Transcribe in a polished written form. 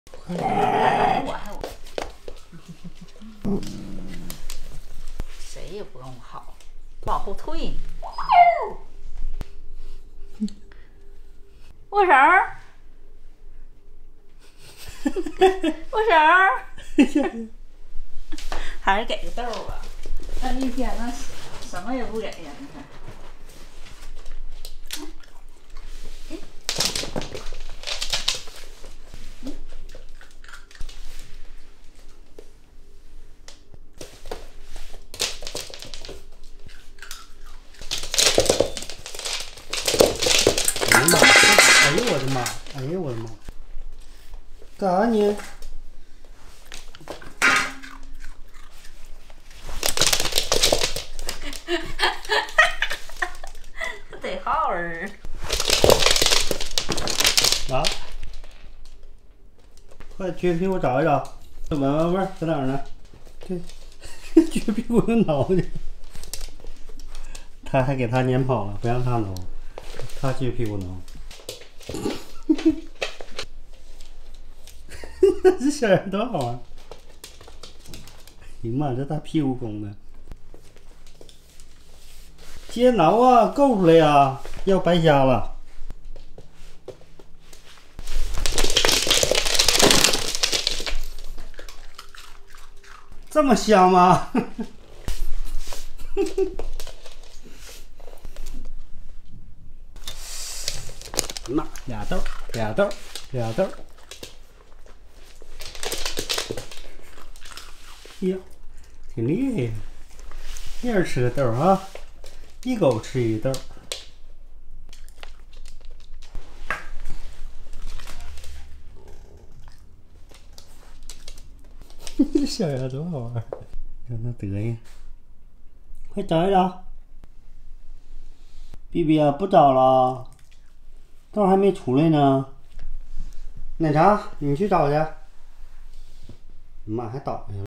谁也不跟我好，往后退。握手儿，握手儿，还是给个豆儿吧。那一天那什么也不给呀，你看。 哎呦我的妈！哎呦我的妈！干啥你？ 得好儿。 啊！快撅屁股找一找，闻闻味儿在哪儿呢？对，撅屁股又挠去。他还给他撵跑了，不让他挠，他撅屁股挠。这小人多好玩！哎呀妈，这大屁股拱的，接挠啊，够出来呀，要白瞎了。这么香吗？那俩豆，俩豆，俩豆。呀，挺厉害呀！一人吃个豆啊，一狗吃一豆。这小丫多好玩，看那德行。快找一找。B B 啊，不找了，豆还没出来呢。奶茶，你去找去。妈还倒下了。